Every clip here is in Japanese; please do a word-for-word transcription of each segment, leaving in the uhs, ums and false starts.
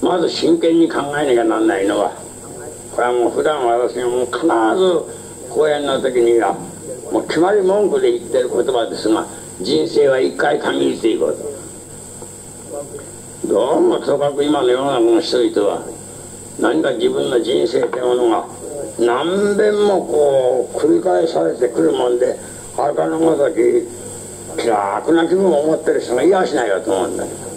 まず真剣に考えなきゃなんないのは、これはもう普段私がもう必ず講演の時にはもう決まり文句で言ってる言葉ですが、人生は一回限りということ。どうもとかく今の世の中の人々は何か自分の人生というものが何遍もこう繰り返されてくるもんで、墓のごとき気楽な気分を持ってる人がいやしないよと思うんだけど、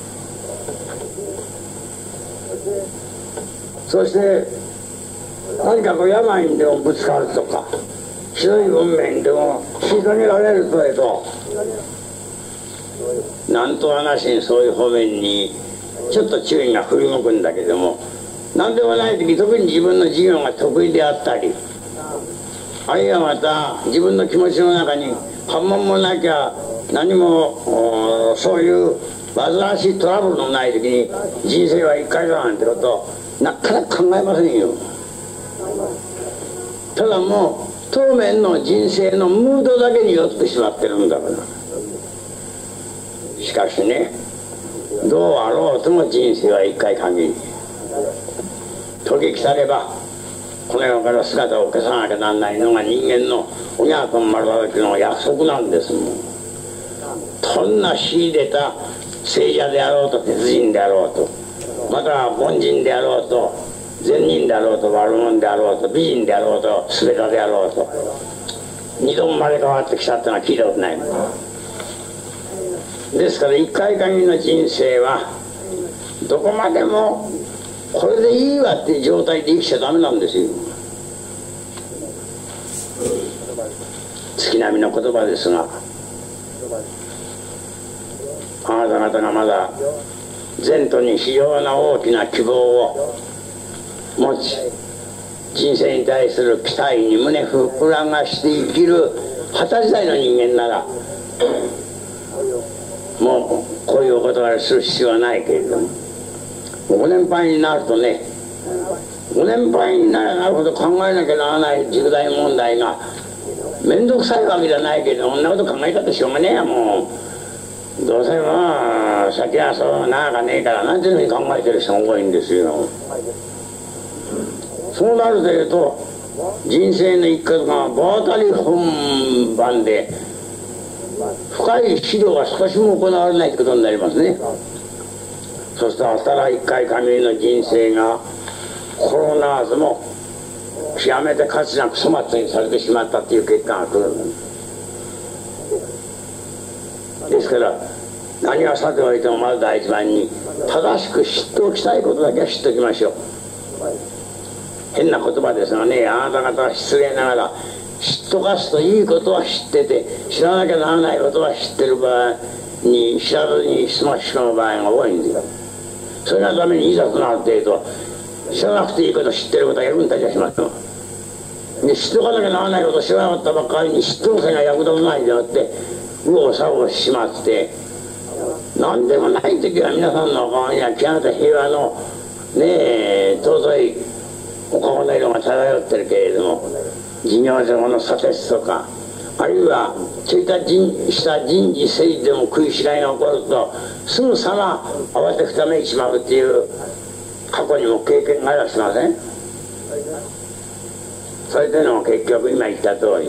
そして何かこう病にでもぶつかるとか、ひどい運命にでも虐げられるというと、なんとはなしにそういう方面にちょっと注意が振り向くんだけども、何でもない時、特に自分の授業が得意であったり、あるいはまた自分の気持ちの中に反問もなきゃ何もそういう煩わしいトラブルのない時に人生は一回だなんてことをなかなか考えませんよ。ただもう当面の人生のムードだけに酔ってしまってるんだから。しかしね、どうあろうとも人生は一回限り。時来たればこの世から姿を消さなきゃなんないのが人間のおにゃと丸歩きの約束なんですもん。どんな秀でた聖者であろうと鉄人であろうと、または凡人であろうと善人であろうと悪者であろうと美人であろうとすべたであろうと、二度も生まれ変わってきたってのは聞いたことないもんですから、一回限りの人生はどこまでもこれでいいわっていう状態で生きちゃダメなんですよ。月並みの言葉ですが、あなた方がまだ前途に非常な大きな希望を持ち、人生に対する期待に胸膨らまして生きる二十歳代の人間なら、もうこういうお断りする必要はないけれども、ご年配になるとね、ご年配になるほど考えなきゃならない重大問題が面倒くさいわけじゃないけど、そんなこと考えたってしょうがねえやもう。どうせまあ先はそうなんかねえからなんていうふうに考えてる人が多いんですよ。そうなるというと人生の一角が場当たり本番で深い指導が少しも行われないということになりますね。そうするとただ一回限りの人生が心ならずも極めて価値なく粗末にされてしまったという結果が来る。ですから何がさておいてもまず第一番に正しく知っておきたいことだけは知っておきましょう。変な言葉ですがね、あなた方は失礼ながら知っとかすといいことは知ってて、知らなきゃならないことは知ってる場合に知らずに済ましまう場合が多いんですよ。それのためにいざとなる程度知らなくていいこと知ってることは役に立ちはしますよ。で知っとかなきゃならないことを知らなかったばっかりに知っておせが役立たないんじゃなくて右往左往しまって、何でもない時は皆さんのお顔には極めて平和のねえ尊いお顔の色が漂ってるけれども、事業上の砂鉄とかあるいはそういった人した人事政治でも食い違いが起こるとすぐさま慌てふためいちまうっていう過去にも経験がありはしません。それというのも結局今言った通り、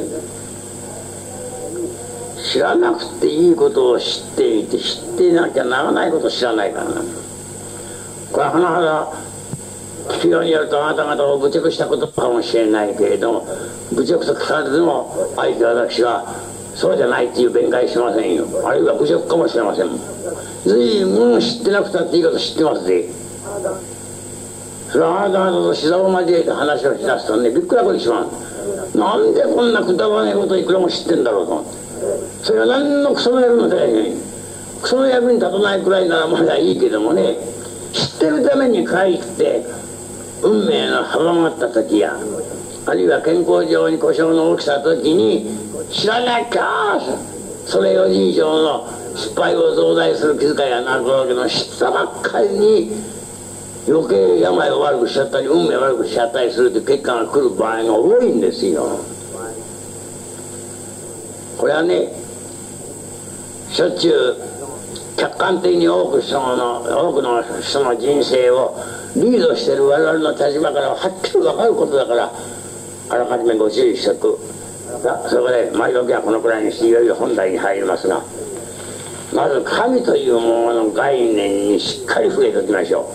知らなくていいことを知っていて知っていなきゃならないことを知らないからな。これは甚だ聞くようによるとあなた方を侮辱したことかもしれないけれども、侮辱と聞かれてもあえて私はそうじゃないっていう弁解しませんよ。あるいは侮辱かもしれません。随分知ってなくたっていいこと知ってますぜ。それはあなた方と膝を交えて話をしだすとね、びっくらこにしまう。なんでこんなくだらないことをいくらも知ってんだろうと思って、それは何のクソの役に立たない。クソの役に立たないくらいならまだいいけどもね、知ってるためにかえって運命の阻まった時や、あるいは健康上に故障の起きた時に知らなきゃそれより以上の失敗を増大する気遣いがなるわけの知ったばっかりに余計病を悪くしちゃったり運命を悪くしちゃったりするという結果が来る場合が多いんですよ。これはね、しょっちゅう客観的に多く人の多くの人の人生をリードしている我々の立場からははっきり分かることだから、あらかじめご注意しておく。そこで前置きはこのくらいにしていよいよ本題に入りますが、まず神というものの概念にしっかり触れておきましょ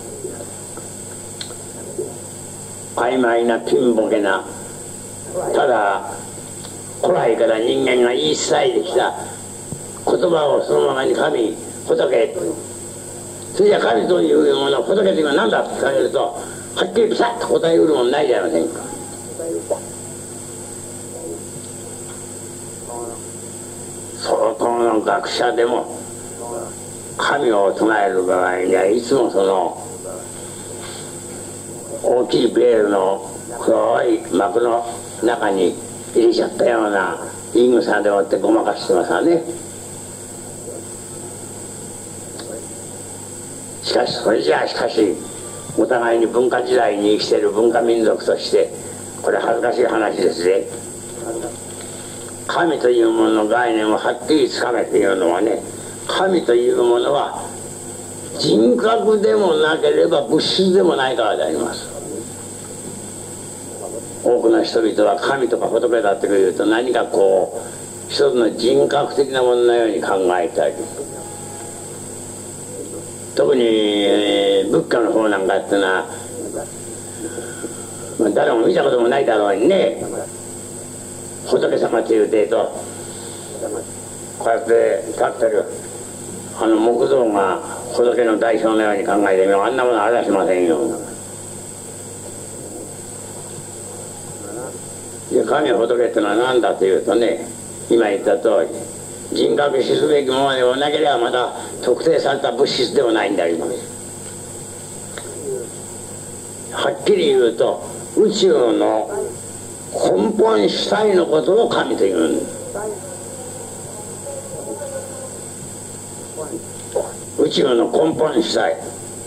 う。曖昧なピンボケな、ただ古来から人間が言い伝えてきた言葉をそのままに神、仏、それじゃ神というもの、仏というのは何だと聞かれると、はっきりピタッと答えうるものないじゃありませんか。相当の学者でも神を唱える場合にはいつもその大きいベールの黒い幕の中に入れちゃったような言い草でもってごまかしてますわね。しかしそれじゃあしかしお互いに文化時代に生きている文化民族としてこれ恥ずかしい話ですね。神というものの概念をはっきりつかめていうのはね、神というものは人格でもなければ物質でもないからであります。多くの人々は神とか仏だっていうと何かこう一つの人格的なもののように考えたり、特に、えー、仏教の方なんかっていうのは、まあ、誰も見たこともないだろうにね、仏様という程度こうやって立ってるあの木像が仏の代表のように考えてみよう。あんなものありゃしませんよ。で神仏ってのは何だというとね、今言った通り人格視すべきものでもなければまた特定された物質でもないんであります。はっきり言うと宇宙の根本主体のことを神というんです。宇宙の根本主体、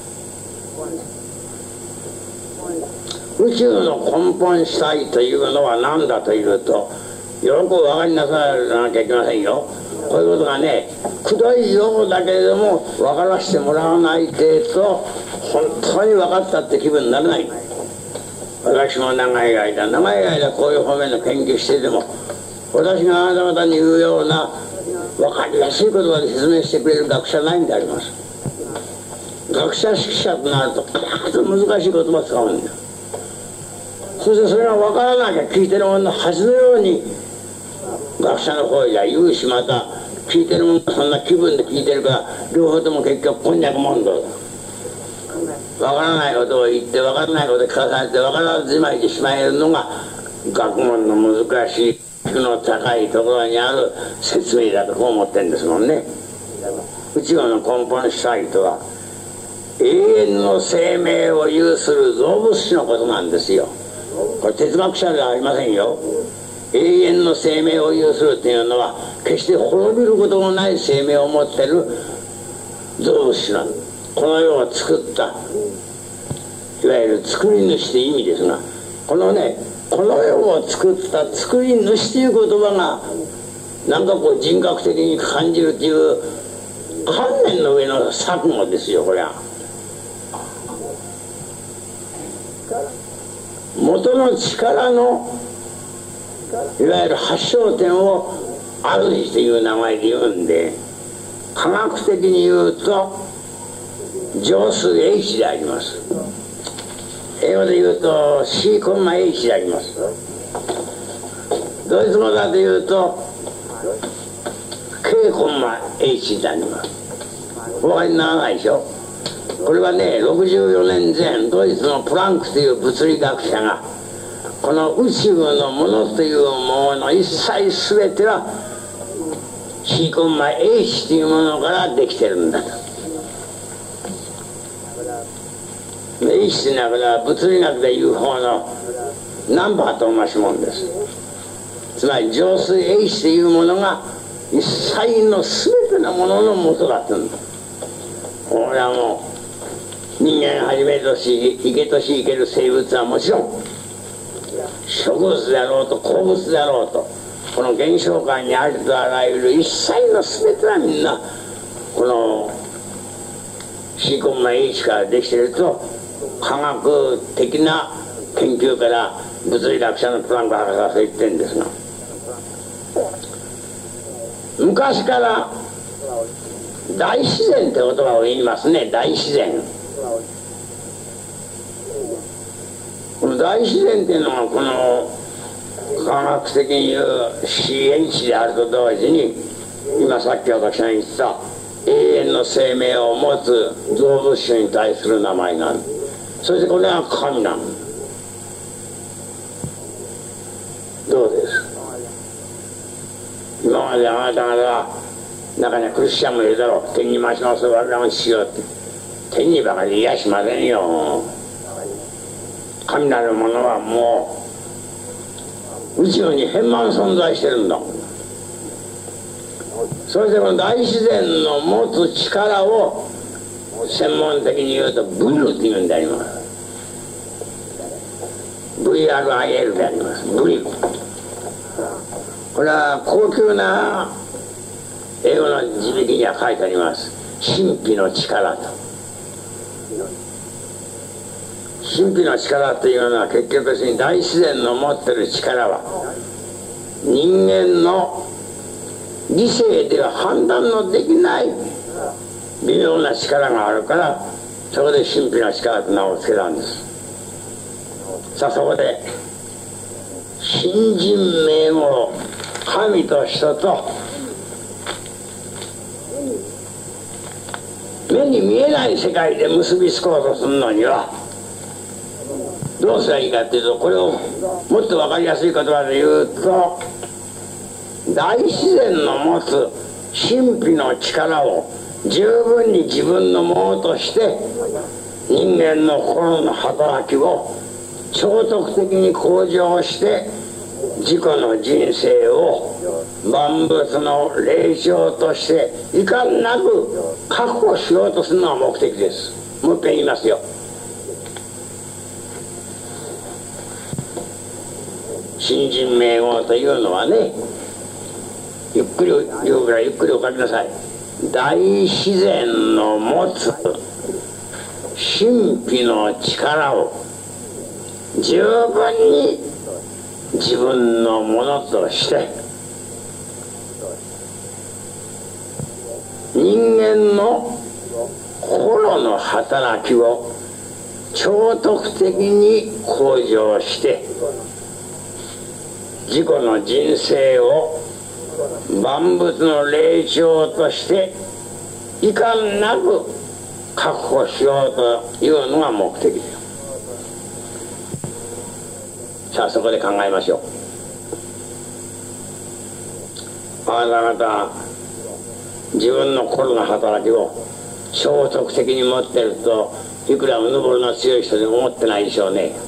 宇宙の根本主体というのは何だというと、よくお分かりなさらなきゃいけませんよ。こういうことがね、くどいようだけれども分からせてもらわない程度本当に分かったって気分にならない。私も長い間長い間こういう方面の研究してても、私があなた方に言うような分かりやすい言葉で説明してくれる学者ないんであります。学者識者となるとカーッと難しい言葉を使うんだよ。そしてそれが分からなきゃ聞いてる者の恥のように学者の方じゃ言うし、また聞いてる者がそんな気分で聞いてるから両方とも結局こんにゃく問答だ。分からないことを言って分からないことを聞かされて分からずじまいてしまえるのが学問の難しい質の高いところにある説明だとこう思ってるんですもんね。宇宙の根本主体とは永遠の生命を有する造物主のことなんですよ。これ哲学者ではありませんよ。永遠の生命を有するというのは決して滅びることのない生命を持っている造物主なんです。この世を作ったいわゆる作り主という意味ですが、このねこの世を作った作り主という言葉がなんかこう人格的に感じるという観念の上の錯誤ですよ。これは元の力のいわゆる発祥点を主という名前で言うんで、科学的に言うと乗数 H であります。英語で言うと C コンマ H であります。ドイツ語だと言うと K コンマ H であります。お分かりにならないでしょ。これはねろくじゅうよねんぜんドイツのプランクという物理学者がこの宇宙のものというものの一切全ては C コンマ H というものからできてるんだと。H というのは物理学でいう方のナンバーと同じもんです。つまり乗数 H というものが一切の全てのものの元だというんだ。これはもう人間はじめとし生けとし生ける生物はもちろん植物であろうと鉱物であろうとこの現象界にありとあらゆる一切の全てはみんなこのシリコンマイ H からできていると科学的な研究から物理学者のプランク博士はそう言ってるんですが、昔から大自然って言葉を言いますね。大自然。この大自然っていうのはこの科学的に言う シーエイチ であると同時に、今さっき私が言った永遠の生命を持つ動物種に対する名前なんです。そしてこれが神なんです。どうです？今まであなた方は中にはクリスチャンもいるだろう。天に増します我らが父よって。天にばかりいやしませんよ。神なるものはもう宇宙に変満存在してるんだ。そしてこの大自然の持つ力を専門的に言うとブルっていうんであります。 ブイアールアイエル であります。ブリ。これは高級な英語の字引きには書いてあります。神秘の力と。神秘の力というのは結局ですね、大自然の持ってる力は人間の理性では判断のできない微妙な力があるから、そこで神秘の力と名を付けたんです。さあそこで新人名語、神と人と目に見えない世界で結びつこうとするのにはどうすればいいかというと、これをもっと分かりやすい言葉で言うと、大自然の持つ神秘の力を十分に自分のものとして人間の心の働きを超得的に向上して自己の人生を万物の霊長としていかんなく確保しようとするのが目的です。もう一遍言いますよ。新人名語というのはね、ゆっくり言うからゆっくりお書きなさい。大自然の持つ神秘の力を十分に自分のものとして人間の心の働きを超得的に向上して自己の人生を万物の霊長としていかんなく確保しようというのが目的です。さあそこで考えましょう。あなた方自分の心の働きを超得的に持っているといくらうぬぼれの強い人でも思ってないでしょうね。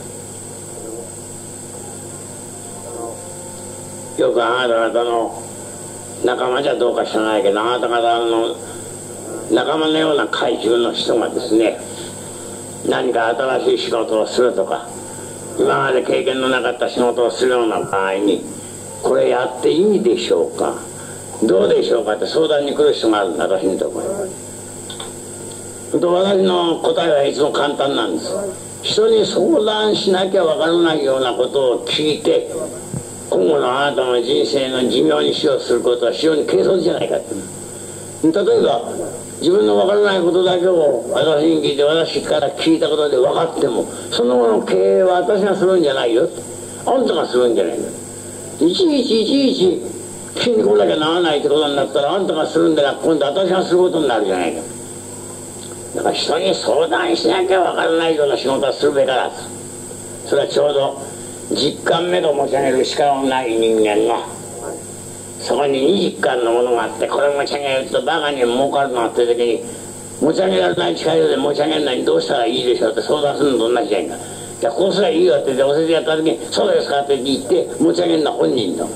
よくあなた方の仲間じゃどうか知らないけど、あなた方の仲間のような階級の人がですね、何か新しい仕事をするとか今まで経験のなかった仕事をするような場合に、これやっていいでしょうか、どうでしょうかって相談に来る人があるんだ、私のところに。私の答えはいつも簡単なんです。人に相談しなきゃわからないようなことを聞いて、今後のあなたの人生の寿命にしようとすることは非常に軽率じゃないかって。例えば自分の分からないことだけを私に聞いて、私から聞いたことで分かっても、その後の経営は私がするんじゃないよ、あんたがするんじゃないよ。いちいちいちいち君に来なきゃならないってことになったら、あんたがするんだら今度私がすることになるじゃないか。だから人に相談しなきゃ分からないような仕事はするべからず。それはちょうど実感目と持ち上げる力のない人間が、そこにに実感のものがあって、これ持ち上げるとバカに儲かるのがあって時に、持ち上げられない力で持ち上げるのにどうしたらいいでしょうって相談するのと同じじゃないか。じゃあこうすりゃいいよって教えてやった時に、そうですかって言って持ち上げるのは本人だ。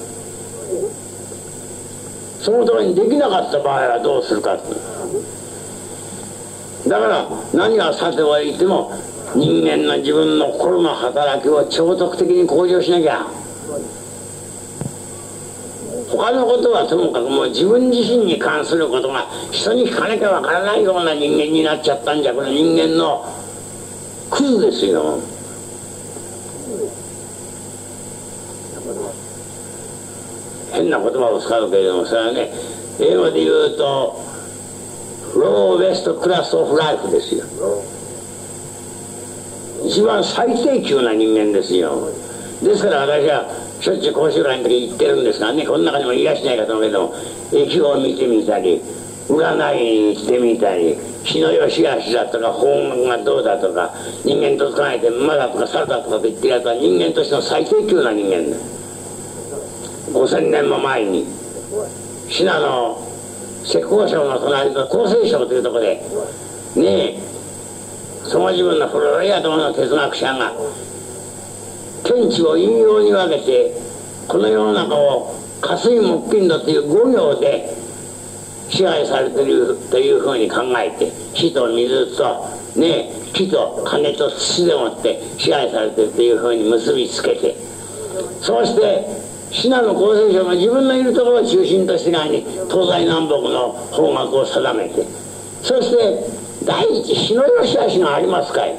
その通りにできなかった場合はどうするかって。だから何がさておいても人間の自分の心の働きを超得的に向上しなきゃ、 他のことはともかくもう自分自身に関することが人に聞かなきゃわからないような人間になっちゃったんじゃこの人間のクズですよ。変な言葉を使うけれどもそれはね英語で言うとローベストクラスオフライフですよ。一番最低級な人間ですよ。ですから私はしょっちゅう講習会の時言ってるんですがね、この中にもいらっしゃいないかと思うけども、駅を見てみたり占いに行ってみたり日のよしあしだとか方角がどうだとか人間と捕まえて馬だとか猿だとかと言ってるやつは人間としての最低級な人間だ。ごせんねんも前に信濃浙江省の隣の厚生省というところでねえその自分の古い頭の哲学者が天地を陰陽に分けてこの世の中を火水木金土という五行で支配されているというふうに考えて火と水とね木と金と土でもって支配されているというふうに結びつけてそうして信濃厚生省が自分のいるところを中心として側に東西南北の方角を定めてそして第一日のよしあしがありますかい。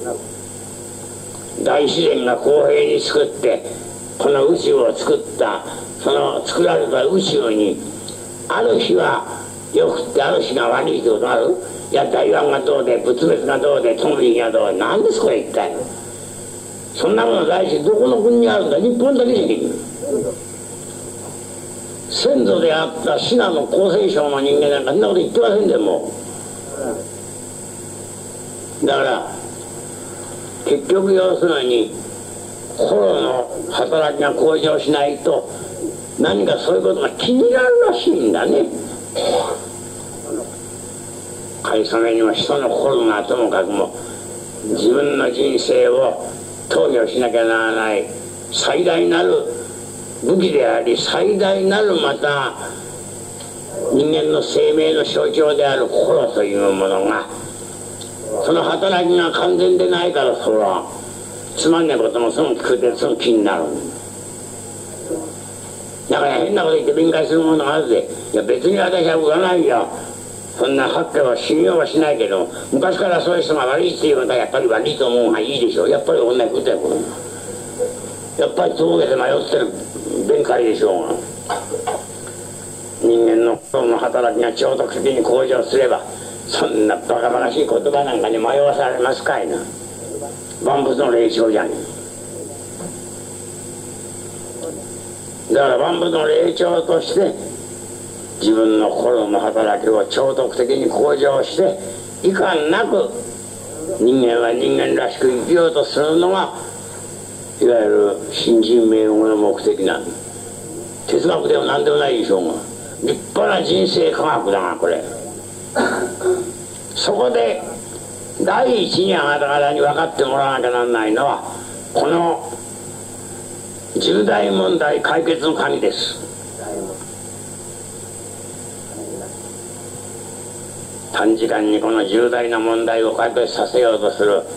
大自然が公平に作ってこの宇宙を作ったその作られた宇宙にある日はよくってある日が悪いってことがある。いや台湾がどうで仏滅がどうでトンビがどうで何ですこれ一体。そんなもの大事どこの国にあるんだ。日本だけじゃできる。先祖であった信濃厚生省の人間なんかそんなこと言ってませんでもうだから結局要するに心の働きが向上しないと何かそういうことが気になるらしいんだね。かいそめにも人の心がともかくも自分の人生を投与しなきゃならない最大なる武器であり最大なるまた人間の生命の象徴である心というものがその働きが完全でないからそれはつまんないこともその聞くてその気になる。だから変なこと言って弁解するものがあるぜ。いや別に私は占いやそんな発見は信用はしないけど昔からそういう人が悪いっていうことはやっぱり悪いと思うがいいでしょう。やっぱり同じことやこれやっぱりとぼけて迷ってる弁解でしょうが人間の心の働きが超特的に向上すればそんなバカバカしい言葉なんかに迷わされますかいな。万物の霊長じゃねえ。だから万物の霊長として自分の心の働きを超特的に向上していかんなく人間は人間らしく生きようとするのがいわゆる新人名誉の目的なんだ。哲学でも何でもないでしょうが立派な人生科学だがこれそこで第一にあなた方に分かってもらわなきゃならないのはこの重大問題解決の鍵です。短時間にこの重大な問題を解決させようとする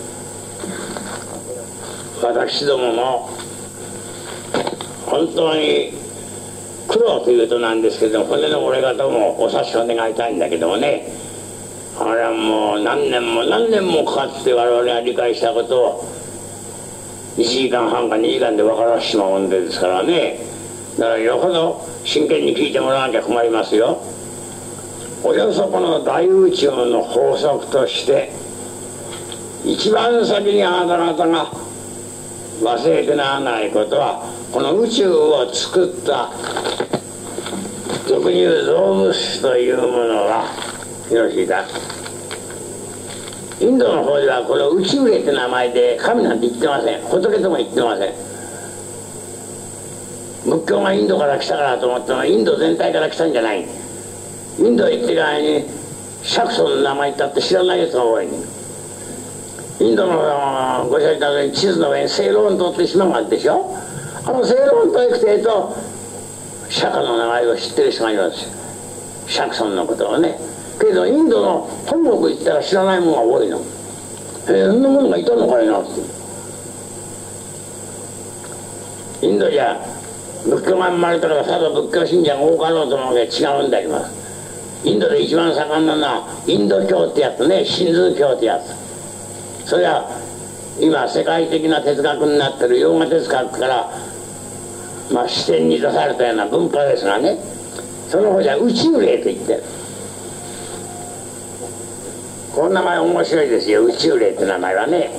私どもも本当に苦労というとなんですけども骨の折れ方もお察しを願いたいんだけどもねあれはもう何年も何年もかかって我々が理解したことをいちじかんはんかにじかんで分からしてしまうもんですからね。だからよほど真剣に聞いてもらわなきゃ困りますよ。およそこの大宇宙の法則として一番先にあなた方が忘れてならないことはこの宇宙を作った俗に言う造物主というものはよろしいか。インドの方ではこの宇宙霊って名前で神なんて言ってません。仏とも言ってません。仏教がインドから来たからと思ってもインド全体から来たんじゃない。インドへ行ってからに釈尊の名前だって知らないやつが多い。インドのご紹介の地図の上にセイロン島って島があるでしょ。あのセイロン島へ行くてと釈迦の名前を知ってる人がいるんですよ。釈尊のことをね。けどインドの本国行ったら知らないものが多いの。えー、そんなものがいたのかいなって。インドじゃ仏教が生まれたからただ仏教信者が多かろうと思うけど違うんだよ。インドで一番盛んなのはインド教ってやつね、ヒンズー教ってやつ。それは今世界的な哲学になってるヨーガ哲学から、まあ、視点に出されたような文化ですがね、その方じゃ宇宙霊と言ってる。この名前面白いですよ、宇宙霊って名前はね。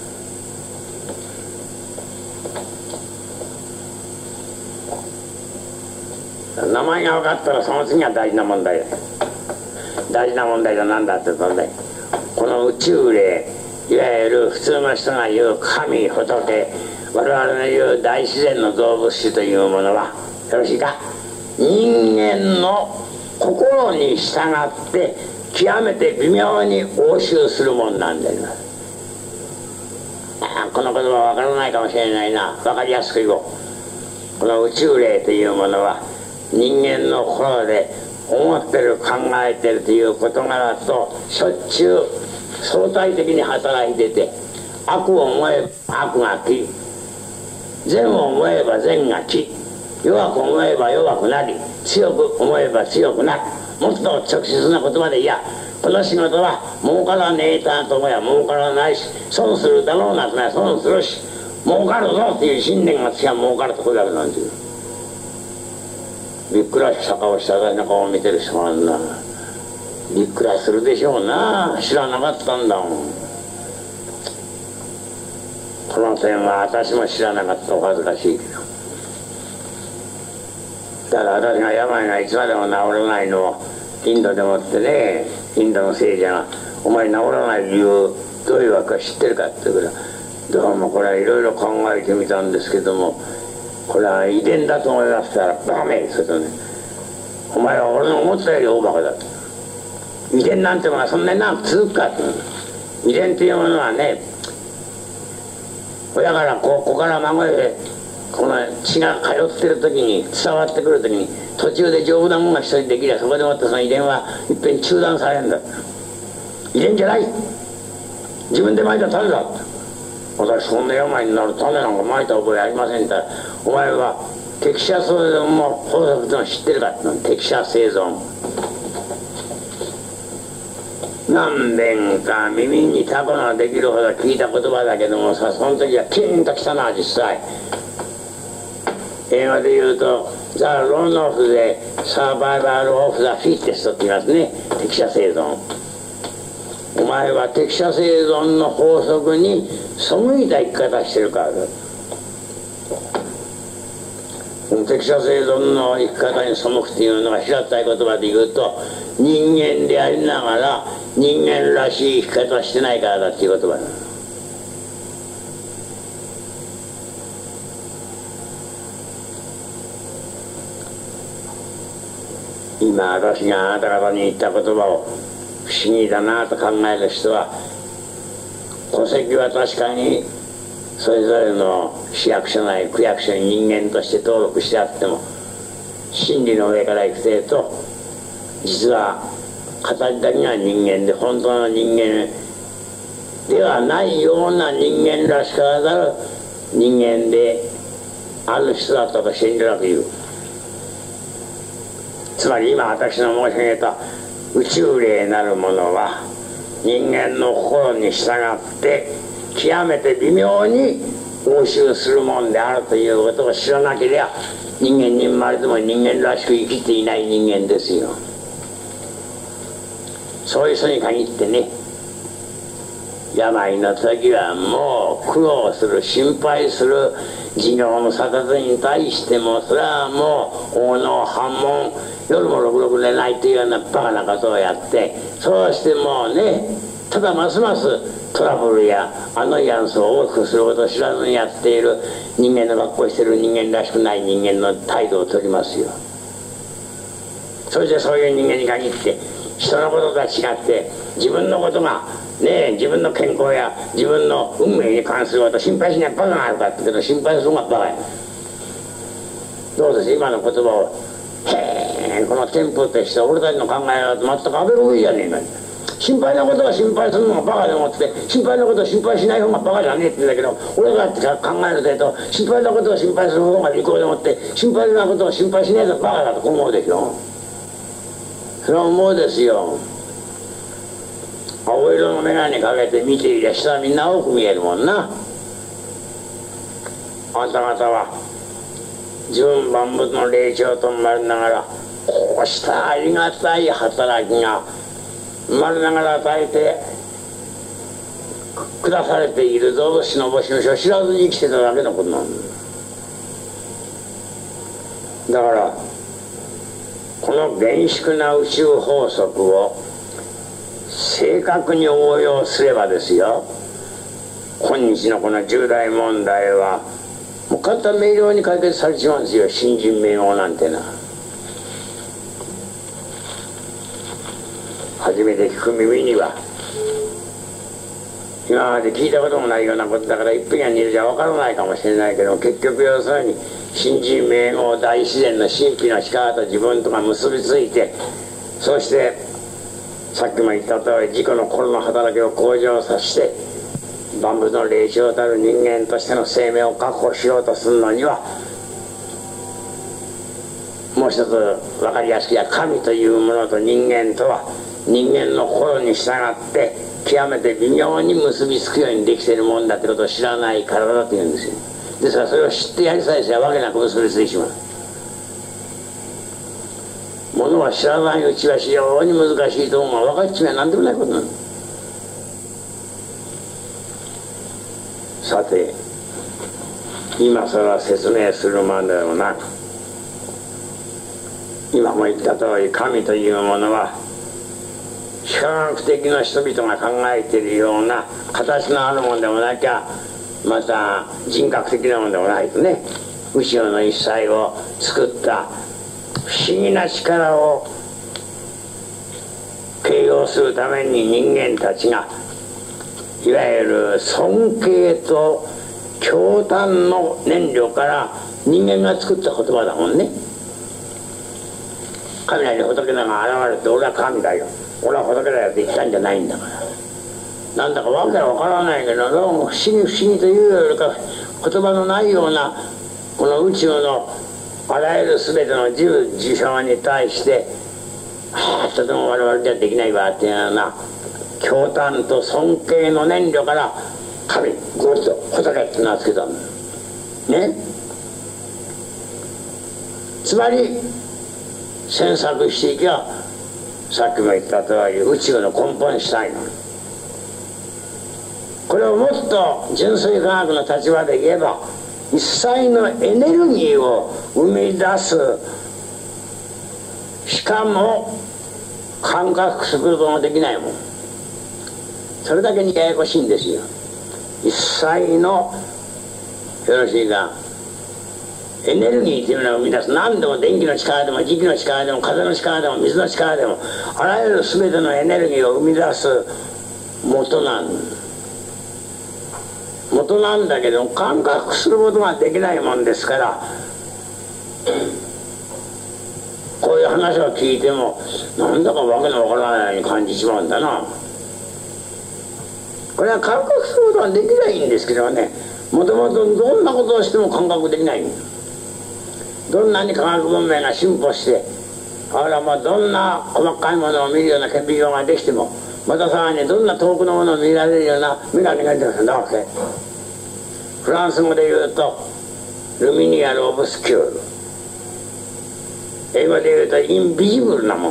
名前が分かったらその次が大事な問題だ。大事な問題は何だって言うとね、この宇宙霊、いわゆる普通の人が言う神、仏、我々の言う大自然の動物種というものはよろしいか、人間の心に従って極めて微妙に応酬するもんなんであります。ああ、この言葉は分からないかもしれないな。分かりやすく言おう。この宇宙霊というものは人間の心で思ってる、考えてるという事柄としょっちゅう相対的に働いてて、悪を思えば悪が来、善を思えば善が来、弱く思えば弱くなり、強く思えば強くなる。もっと直接な言葉で、いや、この仕事は儲からねえたと思えば儲からないし、損するだろうなとね、損するし、儲かるぞっていう信念がつきゃ儲かるとこれだけなんていう。びっくらした顔した私の顔を見てる人があんな。びっくらするでしょうな。知らなかったんだもん。この点は私も知らなかった。お恥ずかしいけど。だから私が病がいつまでも治らないのをインドでもってね、インドの聖者が「お前治らない理由どういうわけか知ってるか」って言うから「どうもこれはいろいろ考えてみたんですけども、これは遺伝だと思いましたらダメ」するとね「お前は俺の思ったより大バカだ」と。遺伝なんてものはそんなに長く続くかって。遺伝っていうものはね、親から子、子から孫へこの血が通ってる時に、伝わってくる時に途中で丈夫なものが一人できりゃそこでもってその遺伝はいっぺん中断されるんだ。遺伝じゃない、自分でまいた種だって。私そんな病になる種なんかまいた覚えありませんって言ったら、お前は適者生存も法則ってのを知ってるかって。適者生存何遍か耳にタコができるほど聞いた言葉だけどもさ、その時はキンときたな実際。英語で言うと「The Run of the Survival of the Fittest」って言いますね。適者生存。お前は適者生存の法則に背いた生き方してるからだ。適者生存の生き方に背くっていうのが平たい言葉で言うと、人間でありながら人間らしい生き方してないからだっていう言葉だ。今私があなた方に言った言葉を不思議だなと考える人は、戸籍は確かにそれぞれの市役所内区役所に人間として登録してあっても、真理の上からいくと実は形だけが人間で本当の人間ではないような人間らしからざる人間である人だったと信じなく言う。つまり今私の申し上げた宇宙霊なるものは人間の心に従って極めて微妙に応酬するもんであるということを知らなければ、人間に生まれても人間らしく生きていない人間ですよ。そういう人に限ってね、病の時はもう苦労する、心配する、事業の沙汰に対してもそれはもう大の反問、夜もろくろく寝ないというようなバカなことをやって、そうしてもうね、ただますますトラブルやアノイアンスを大きくすることを知らずにやっている人間の学校している人間らしくない人間の態度をとりますよ。それでそういう人間に限って人のこととは違って自分のことがねえ、自分の健康や自分の運命に関することを心配しないバカがあるかって言うけど、心配するのがバカや。どうです今の言葉を、へえこのテンプとして俺たちの考えは全くアベログじゃねえか。 心配なことは心配するのがバカでもって心配なことは心配しない方がバカじゃねえって言うんだけど、俺がって考えると心配なことは心配する方が利口でもって心配なことは心配しないとバカだと思うでしょ。それは思うですよ。青色の眼鏡かけて見ていりゃ下はみんな青く見えるもんな。あんた方は自分万物の霊長と生まれながらこうしたありがたい働きが生まれながら与えて下されているぞと死の星の書を知らずに生きてただけのことなんだ。だからこの厳粛な宇宙法則を正確に応用すればですよ、今日のこの重大問題はもう簡単明瞭に解決されちまうんですよ。新人名号なんてな。初めて聞く耳には今まで聞いたこともないようなことだから一分や二度じゃ分からないかもしれないけど、結局要するに新人名号大自然の神秘の力と自分とが結びついて、そしてさっきも言った通り自己の心の働きを向上させて万物の霊長たる人間としての生命を確保しようとするのには、もう一つ分かりやすく言えば神というものと人間とは人間の心に従って極めて微妙に結びつくようにできているもんだってことを知らないからだというんですよ。ですからそれを知ってやりさえすればわけなく結びついてしまう。ものは知らないうちは非常に難しいと思うが分かっちまえなんでもないことなの。さて今更説明するまでもなく、今も言った通り神というものは幾何学的な人々が考えているような形のあるものでもなきゃ、また人格的なものでもないとね、宇宙の一切を作った不思議な力を形容するために人間たちがいわゆる尊敬と驚嘆の燃料から人間が作った言葉だもんね。雷仏が現れて俺は神だよ、俺は仏だよって言ったんじゃないんだから。なんだかわけはわからないけど、どうも不思議不思議というよりか言葉のないようなこの宇宙のあらゆる全ての事物事象に対してはあとても我々じゃできないわっていうような驚嘆と尊敬の念慮から神ゴッド仏って名付けたんだね。つまり詮索していけばさっきも言った通り宇宙の根本主体なの。これをもっと純粋科学の立場で言えば一切のエネルギーを生み出す、しかも感覚することもできないもん。それだけにややこしいんですよ。一切のよろしいかエネルギーというのを生み出す、何でも電気の力でも磁気の力でも風の力でも水の力でもあらゆる全てのエネルギーを生み出す元なん元なんだけど感覚することができないもんですから、こういう話を聞いてもなんだかわけのわからないように感じちまうんだな。これは感覚することはできないんですけどね、もともとどんなことをしても感覚できない。どんなに科学文明が進歩してあらまあどんな細かいものを見るような顕微鏡ができても、またさらにどんな遠くのものを見られるような眼鏡が出てくるんだわけ。フランス語で言うとルミニアル・オブスキュール、英語で言うとインビジブルなもん、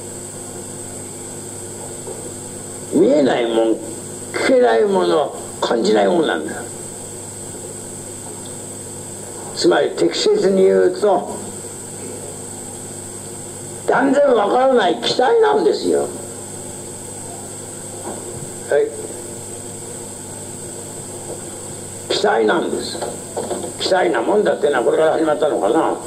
見えないもん聞けないもの感じないもんなんだ。つまり適切に言うと断然わからない期待なんですよ。はい、期待なんです。期待なもんだっていうのはこれから始まったのかな。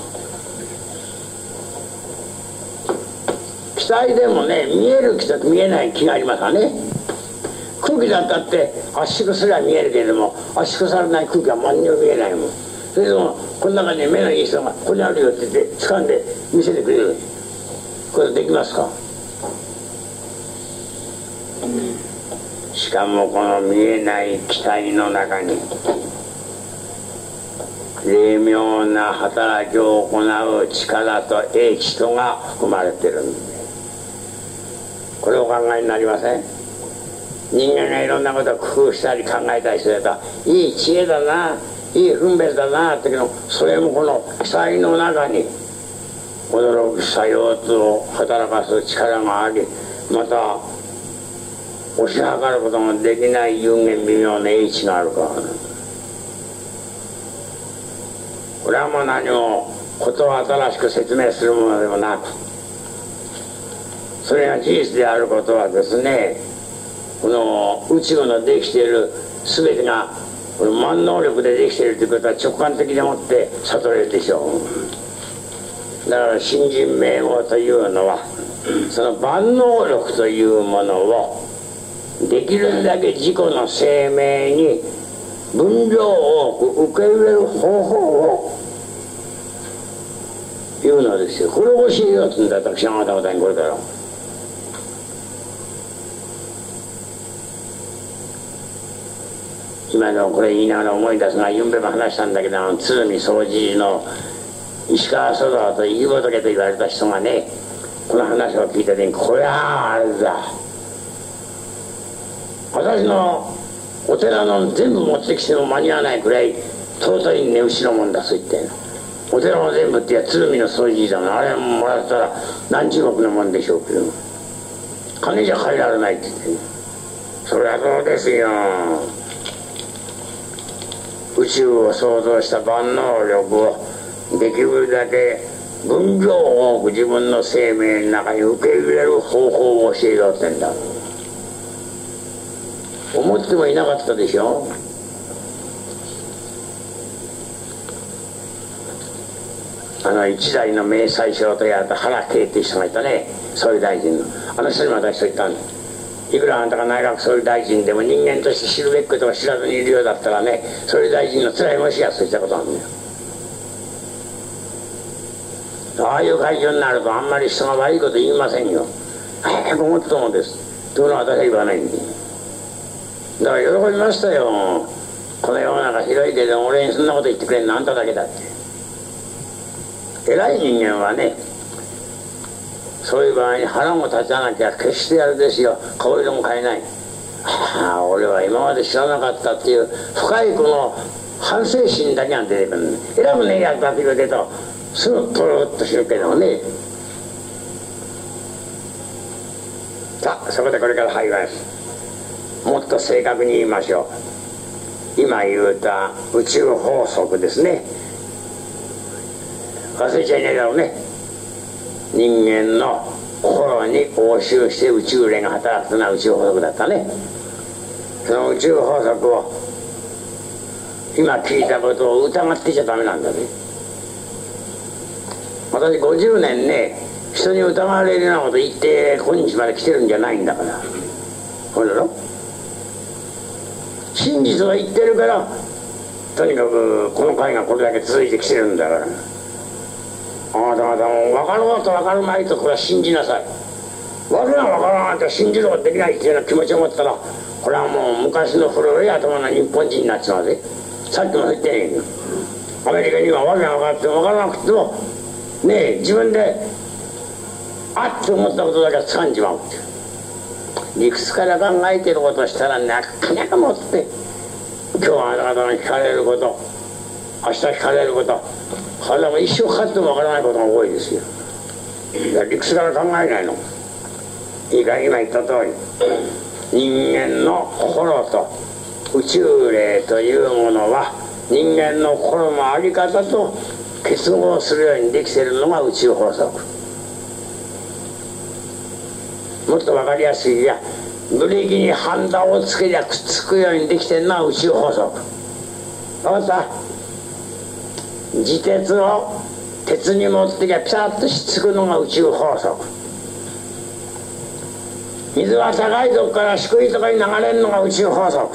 期待でもね、見える気と見えない気がありますわね。空気だったって圧縮すれば見えるけれども圧縮されない空気は何にも見えないもん。それでもこの中に目のいい人がここにあるよって言って掴んで見せてくれる。これできますか。 しかもこの見えない機体の中に霊妙な働きを行う力と英知とが含まれてるんで、これをお考えになりません？人間がいろんなことを工夫したり考えたりするといい知恵だな、いい分別だなってけど、それもこの機体の中に驚く作用と働かす力があり、また押し量ることができない有限微妙な英知があるから、これはもう何もことを新しく説明するものでもなく、それが事実であることはですね、この宇宙のできている全てがこの万能力でできているということは直感的でもって悟れるでしょう。だから新人名号というのはその万能力というものをできるだけ自己の生命に分量を受け入れる方法を言うのですよ。これを教えようとんだ、私あなた方にこれから。今のこれ言いながら思い出すが、ゆんべも話したんだけど、鶴見総持の石川曽沢と飯仏と言われた人がね、この話を聞いた時に、これはあれだ、私のお寺の全部持ってきても間に合わないくらい尊い値打ちのもんだと言って、お寺も全部ってや鶴見の総持だが、あれもらったら何十億のもんでしょうけど、金じゃ借りられないって言って、ね、それはそうですよ。宇宙を創造した万能力をできるだけ分量多く自分の生命の中に受け入れる方法を教えようってんだ。思ってもいなかったでしょ。あの一代の明宰相とやった原敬っていう人がいたね、総理大臣の。あの人に私と言ったんだ。いくらあんたが内閣総理大臣でも人間として知るべきことを知らずにいるようだったらね、総理大臣の辛いもしやそういったことなんだよ。ああいう会場になるとあんまり人が悪いこと言いませんよ。早くもっともですというのは私は言わないんで、だから喜びましたよ。この世の中広いけど俺にそんなこと言ってくれんのあんただけだって。偉い人間はね、そういう場合に腹も立たなきゃ決してやるですよ。顔色も変えない。ああ俺は今まで知らなかったっていう深いこの反省心だけが出てくる。偉くねえやつだって言うけどすぐとろっとするけどね。さあそこでこれから入ります。もっと正確に言いましょう。今言うた宇宙法則ですね。忘れちゃいないだろうね。人間の心に応酬して宇宙霊が働くというのは宇宙法則だったね。その宇宙法則を今聞いたことを疑ってちゃダメなんだね。私ごじゅうねんね人に疑われるようなこと言って今日まで来てるんじゃないんだから。ほんだろ。真実を言ってるからとにかくこの会がこれだけ続いてきてるんだから。あなた方も分かろうと分かるまいとこれは信じなさい。わけが分からないと信じることできないっていうような気持ちを持ったらこれはもう昔の古い頭の日本人になっちまうぜ。さっきも言ってねえアメリカにはわけが分かって分からなくてもねえ自分であって思ったことだけは掴んじまうっていう理屈から考えていることをしたらなかなかもって今日はあなた方が聞かれること明日聞かれること体も一生かかってもわからないことが多いですよ。理屈から考えないの。いいか今言った通り人間の心と宇宙霊というものは人間の心の在り方と結合するようにできているのが宇宙法則。もっと分かりやすいやブレーキにハンダをつけりゃくっつくようにできているのは宇宙法則。分かった。自鉄を鉄に持ってきゃピタッとしつくのが宇宙法則。水は高いとこから低いとこに流れるのが宇宙法則。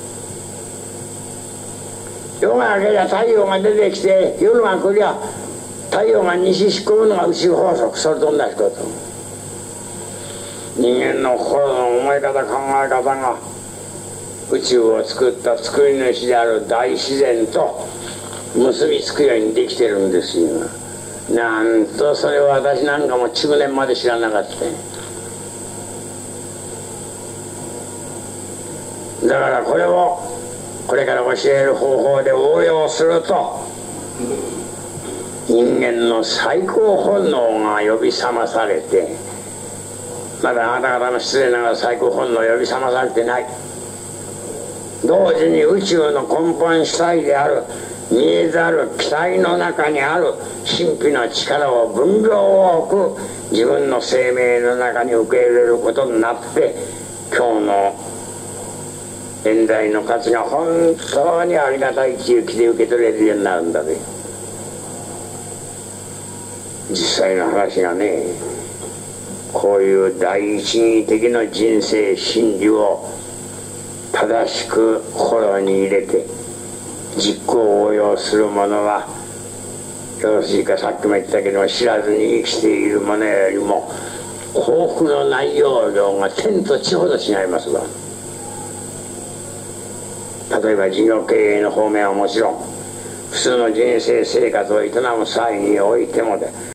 夜が明けりゃ太陽が出てきて夜が来りゃ太陽が西引っ込むのが宇宙法則。それと同じこと。 人間の心の思い方考え方が宇宙を作った作り主である大自然と結びつくようにできてるんですよ。なんとそれを私なんかも中年まで知らなかった。だからこれをこれから教える方法で応用すると人間の最高本能が呼び覚まされて、まだあなた方の失礼ながら最高本能呼び覚まされてない。同時に宇宙の根本主体である見えざる機体の中にある神秘の力を分量多く自分の生命の中に受け入れることになって、今日の現代の価値が本当にありがたい地域で受け取れるようになるんだね。実際の話がね、こういう第一義的な人生真理を正しく心に入れて実行応用する者はよろしいか、さっきも言ったけど知らずに生きている者よりも幸福の内容量が天と地ほど違いますが、例えば事業経営の方面はもちろん普通の人生生活を営む際においてもで